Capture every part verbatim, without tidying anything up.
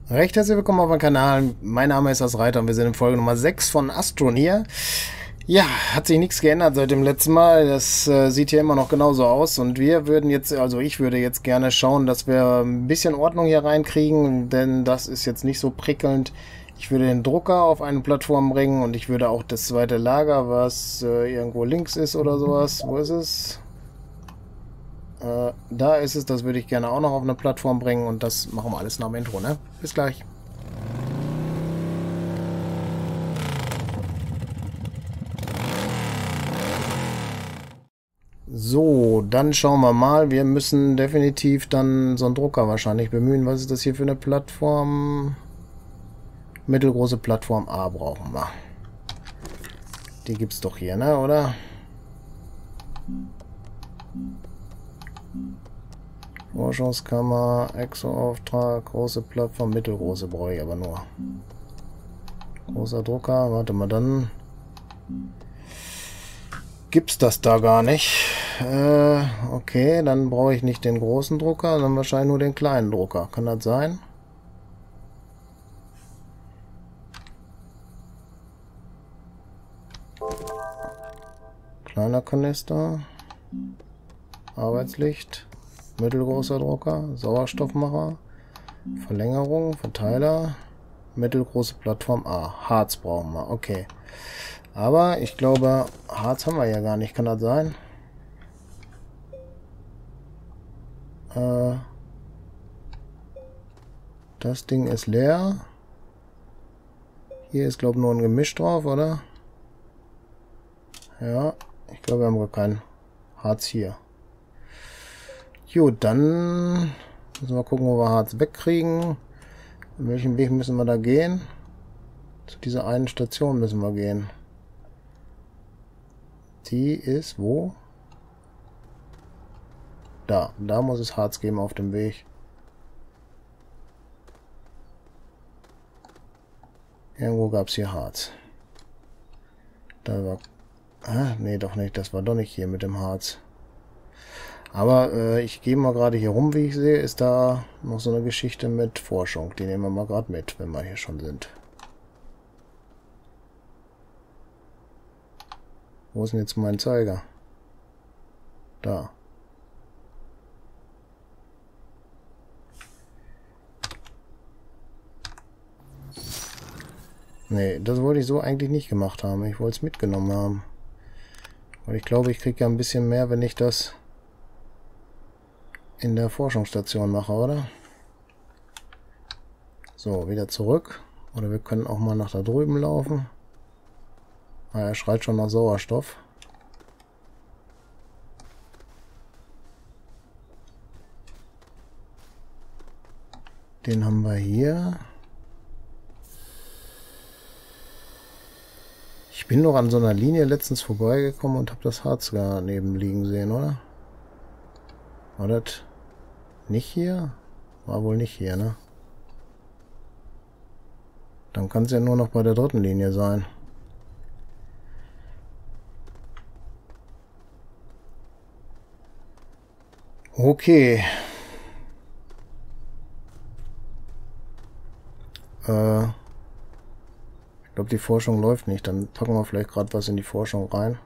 Recht herzlich willkommen auf meinem Kanal. Mein Name ist Asreiter und wir sind in Folge Nummer sechs von Astroneer. Ja, hat sich nichts geändert seit dem letzten Mal. Das äh, sieht hier immer noch genauso aus. Und wir würden jetzt, also ich würde jetzt gerne schauen, dass wir ein bisschen Ordnung hier reinkriegen, denn das ist jetzt nicht so prickelnd. Ich würde den Drucker auf eine Plattform bringen und ich würde auch das zweite Lager, was äh, irgendwo links ist oder sowas. Wo ist es? Äh, da ist es, das würde ich gerne auch noch auf eine Plattform bringen und das machen wir alles nach dem Intro, ne? Bis gleich. So, dann schauen wir mal. Wir müssen definitiv dann so einen Drucker wahrscheinlich bemühen. Was ist das hier für eine Plattform? Mittelgroße Plattform A brauchen wir. Die gibt's doch hier, ne, oder? Forschungskammer, Exo-Auftrag, große Plattform, mittelgroße brauche ich aber nur. Großer Drucker, warte mal, dann gibt's das da gar nicht. Äh, okay, dann brauche ich nicht den großen Drucker, sondern wahrscheinlich nur den kleinen Drucker. Kann das sein? Kleiner Kanister. Arbeitslicht. Mittelgroßer Drucker. Sauerstoffmacher. Verlängerung. Verteiler. Mittelgroße Plattform A. Harz brauchen wir. Okay. Aber ich glaube, Harz haben wir ja gar nicht. Kann das sein? Äh, das Ding ist leer. Hier ist, glaube ich, nur ein Gemisch drauf, oder? Ja, ich glaube, wir haben gar kein Harz hier. Gut, dann müssen wir gucken, wo wir Harz wegkriegen. In welchem Weg müssen wir da gehen? Zu dieser einen Station müssen wir gehen. Die ist wo? Da, da muss es Harz geben auf dem Weg. Irgendwo gab es hier Harz. Da war... Ah, nee, doch nicht. Das war doch nicht hier mit dem Harz. Aber äh, ich gehe mal gerade hier rum, wie ich sehe, ist da noch so eine Geschichte mit Forschung. Die nehmen wir mal gerade mit, wenn wir hier schon sind. Wo ist denn jetzt mein Zeiger? Da. Nee, das wollte ich so eigentlich nicht gemacht haben. Ich wollte es mitgenommen haben. Weil ich glaube, ich kriege ja ein bisschen mehr, wenn ich das in der Forschungsstation mache, oder? So, wieder zurück. Oder wir können auch mal nach da drüben laufen. Ah, er schreit schon nach Sauerstoff. Den haben wir hier. Ich bin noch an so einer Linie letztens vorbeigekommen und habe das Harz daneben liegen sehen, oder? War das nicht hier? War wohl nicht hier, ne? Dann kann es ja nur noch bei der dritten Linie sein. Okay. Äh, ich glaube, die Forschung läuft nicht. Dann packen wir vielleicht gerade was in die Forschung rein.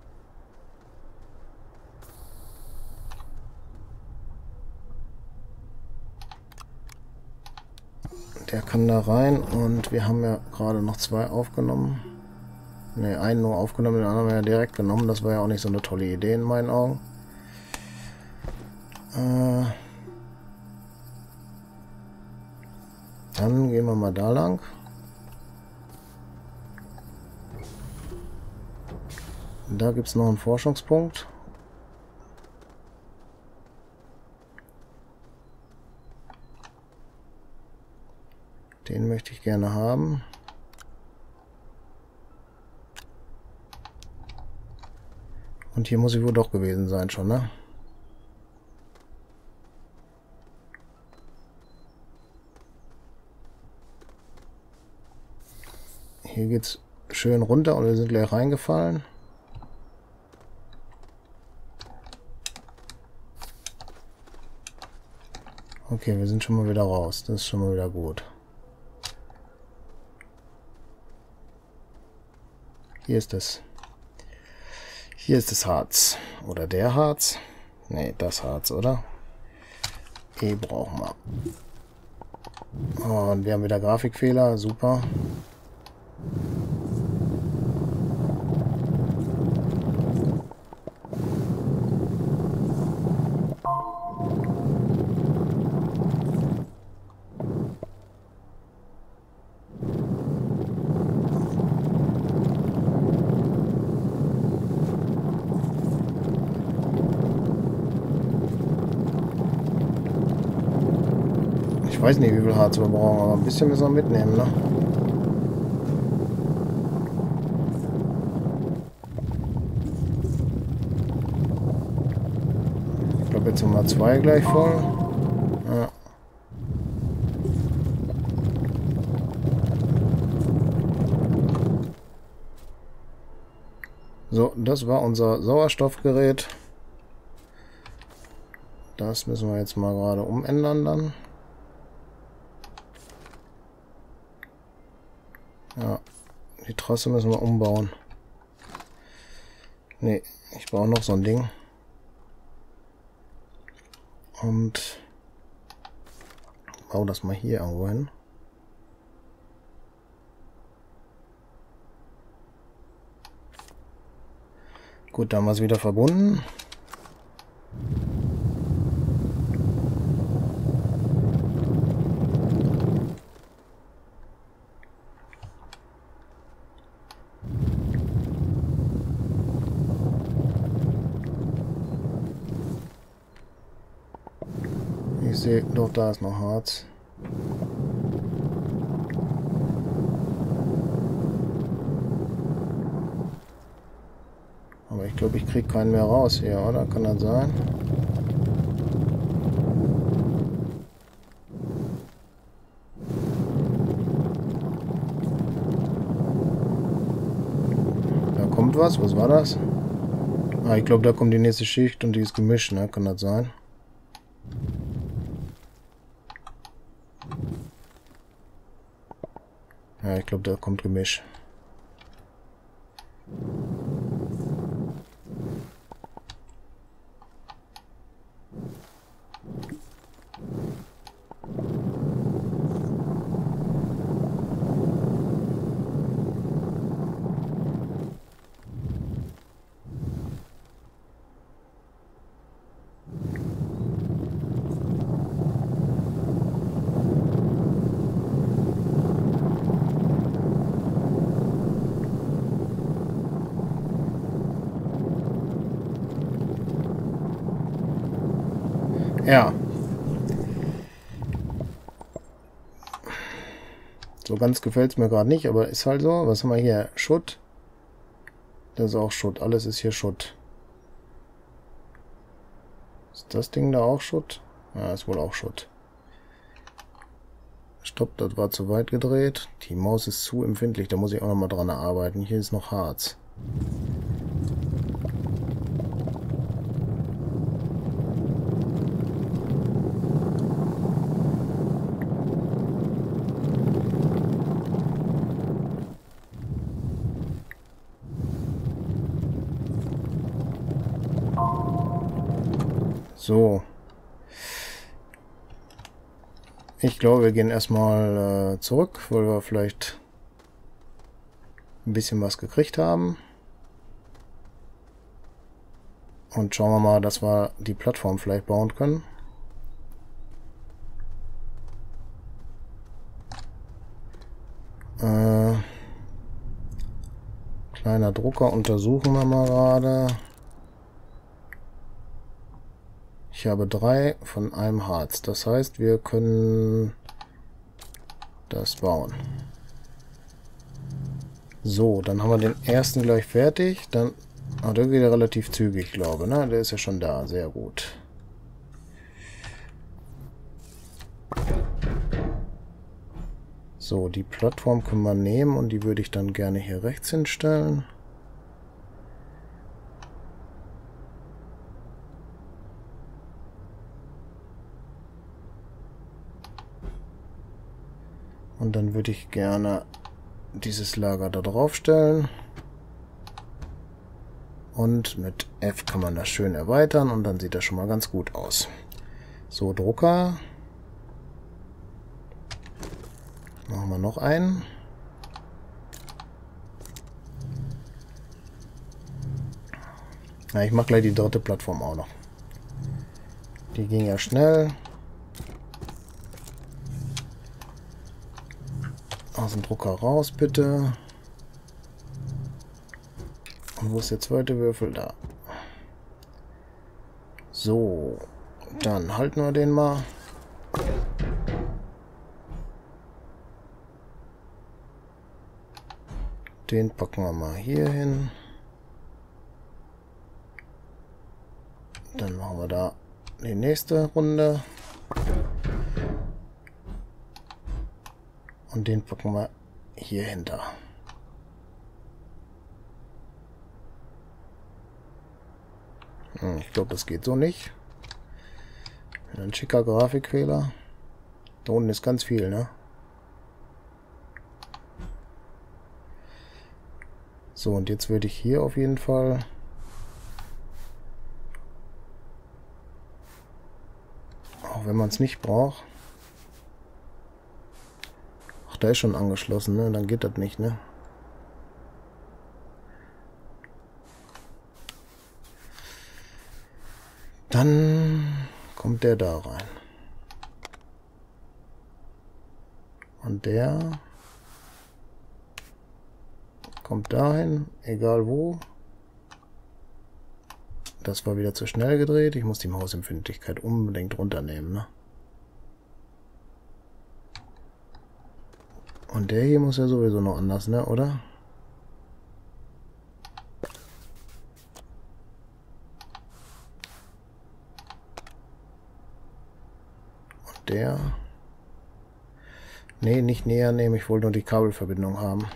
Der kann da rein und wir haben ja gerade noch zwei aufgenommen. Ne, einen nur aufgenommen, den anderen haben wir ja direkt genommen. Das war ja auch nicht so eine tolle Idee in meinen Augen. Äh, dann gehen wir mal da lang. Da gibt es noch einen Forschungspunkt. Den möchte ich gerne haben. Und hier muss ich wohl doch gewesen sein schon, ne? Hier geht's schön runter und wir sind gleich reingefallen. Okay, wir sind schon mal wieder raus. Das ist schon mal wieder gut. Hier ist es. Hier ist das Harz. Oder der Harz. Ne, das Harz, oder? E brauchen wir. Und wir haben wieder Grafikfehler. Super. Ich weiß nicht, wie viel Harz wir brauchen, aber ein bisschen müssen wir mitnehmen, ne? Ich glaube, jetzt sind wir zwei gleich voll. Ja. So, das war unser Sauerstoffgerät. Das müssen wir jetzt mal gerade umändern dann. Ja, die Trasse müssen wir umbauen. Ne, ich brauche noch so ein Ding. Und baue das mal hier irgendwo hin. Gut, dann haben wir es wieder verbunden. Ich sehe, doch, da ist noch Harz. Aber ich glaube, ich kriege keinen mehr raus hier, oder? Kann das sein? Da kommt was. Was war das? Ah, ich glaube, da kommt die nächste Schicht und die ist gemischt, ne? Kann das sein? Ja, ich glaube, da kommt Gemisch. Ja. So ganz gefällt es mir gerade nicht, aber ist halt so. Was haben wir hier? Schutt. Das ist auch Schutt. Alles ist hier Schutt. Ist das Ding da auch Schutt? Ja, ist wohl auch Schutt. Stopp, das war zu weit gedreht. Die Maus ist zu empfindlich, da muss ich auch noch mal dran arbeiten. Hier ist noch Harz. So. Ich glaube, wir gehen erstmal äh, zurück, weil wir vielleicht ein bisschen was gekriegt haben. Und schauen wir mal, dass wir die Plattform vielleicht bauen können. Äh, kleiner Drucker untersuchen wir mal gerade. Ich habe drei von einem Harz. Das heißt, wir können das bauen. So, dann haben wir den ersten gleich fertig. Dann, ah, der geht ja relativ zügig, glaube ich. Ne? Der ist ja schon da. Sehr gut. So, die Plattform können wir nehmen und die würde ich dann gerne hier rechts hinstellen. Und dann würde ich gerne dieses Lager da drauf stellen. Und mit F kann man das schön erweitern und dann sieht das schon mal ganz gut aus. So, Drucker. Machen wir noch einen. Ja, ich mache gleich die dritte Plattform auch noch. Die ging ja schnell. Aus dem Drucker raus, bitte. Und wo ist der zweite Würfel? Da. So. Dann halten wir den mal. Den packen wir mal hier hin. Dann machen wir da die nächste Runde. Und den packen wir hier hinter. Hm, ich glaube, das geht so nicht. Ein schicker Grafikfehler. Da unten ist ganz viel, ne? So, und jetzt würde ich hier auf jeden Fall auch wenn man es nicht braucht. Ach, da ist schon angeschlossen, ne? Dann geht das nicht, ne? Dann kommt der da rein. Und der kommt dahin, egal wo. Das war wieder zu schnell gedreht. Ich muss die Mausempfindlichkeit unbedingt runternehmen, ne? Und der hier muss ja sowieso noch anders, ne, oder? Und der... Nee, nicht näher nehmen. Ich wollte nur die Kabelverbindung haben.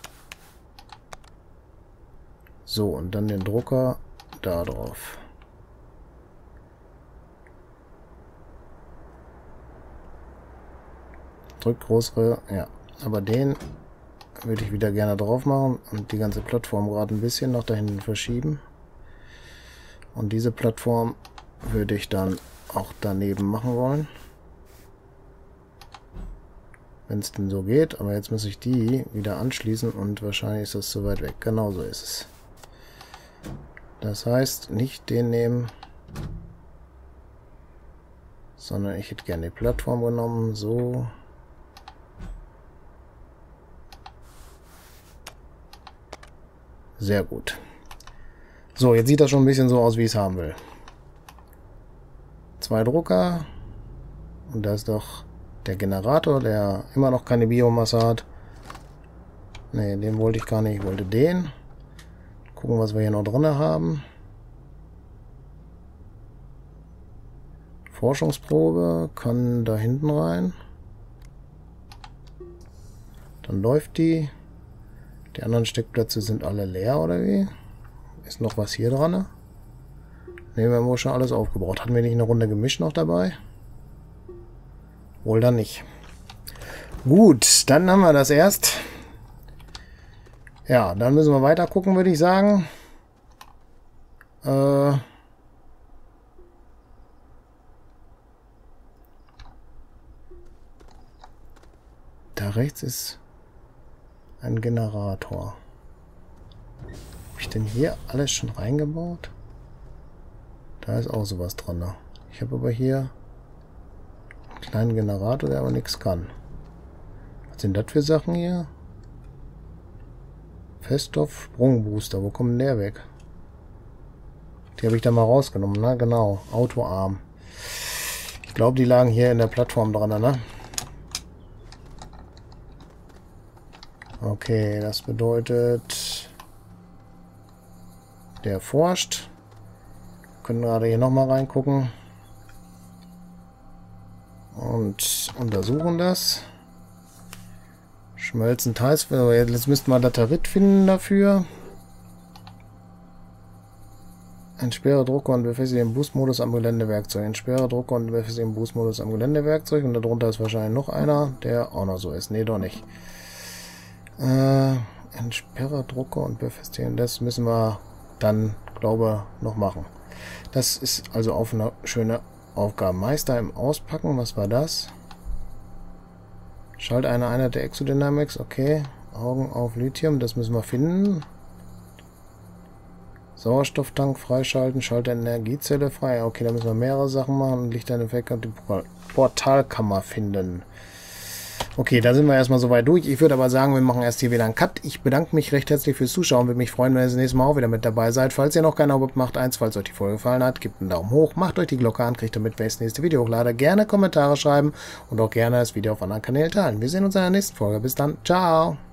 So, und dann den Drucker da drauf. Drück größere, ja. Aber den würde ich wieder gerne drauf machen und die ganze Plattform gerade ein bisschen nach da hinten verschieben. Und diese Plattform würde ich dann auch daneben machen wollen. Wenn es denn so geht. Aber jetzt muss ich die wieder anschließen und wahrscheinlich ist das zu weit weg. Genau so ist es. Das heißt, nicht den nehmen, sondern ich hätte gerne die Plattform genommen. So. Sehr gut. So, jetzt sieht das schon ein bisschen so aus, wie ich es haben will. Zwei Drucker. Und da ist doch der Generator, der immer noch keine Biomasse hat. Ne, den wollte ich gar nicht. Ich wollte den. Gucken, was wir hier noch drin haben. Forschungsprobe kann da hinten rein. Dann läuft die. Die anderen Steckplätze sind alle leer, oder wie? Ist noch was hier dran? Ne, wir haben wohl schon alles aufgebaut. Hatten wir nicht eine Runde Gemisch noch dabei? Wohl dann nicht. Gut, dann haben wir das erst. Ja, dann müssen wir weiter gucken, würde ich sagen. Äh... Da rechts ist ein Generator. Habe ich denn hier alles schon reingebaut? Da ist auch sowas dran. Ich habe aber hier einen kleinen Generator, der aber nichts kann. Was sind das für Sachen hier? Feststoff, Sprungbooster. Wo kommt denn der weg? Die habe ich da mal rausgenommen, ne? Genau. Autoarm. Ich glaube, die lagen hier in der Plattform dran, ne? Okay, das bedeutet, der forscht. Wir können gerade hier nochmal reingucken. Und untersuchen das. Schmelzen Teils. Jetzt müssten wir Laterit finden dafür. Entsperre Drucker und befestige den Boostmodus am Geländewerkzeug. Entsperre Drucker und befestige den Boostmodus am Geländewerkzeug. Und darunter ist wahrscheinlich noch einer, der auch noch so ist. Nee, doch nicht. Äh, Entsperre Drucker und befestigen. Das müssen wir dann, glaube noch machen. Das ist also auch eine schöne Aufgabe. Meister im Auspacken, was war das? Schalt eine Einheit der Exodynamics, okay. Augen auf Lithium, das müssen wir finden. Sauerstofftank freischalten, schalte Energiezelle frei. Okay, da müssen wir mehrere Sachen machen und Lichteffekt und die Portalkammer finden. Okay, da sind wir erstmal soweit durch. Ich würde aber sagen, wir machen erst hier wieder einen Cut. Ich bedanke mich recht herzlich fürs Zuschauen. Würde mich freuen, wenn ihr das nächste Mal auch wieder mit dabei seid. Falls ihr noch kein Abo habt, macht eins. Falls euch die Folge gefallen hat, gebt einen Daumen hoch. Macht euch die Glocke an, kriegt damit, wenn ich das nächste Video hochlade. Gerne Kommentare schreiben und auch gerne das Video auf anderen Kanälen teilen. Wir sehen uns in der nächsten Folge. Bis dann. Ciao.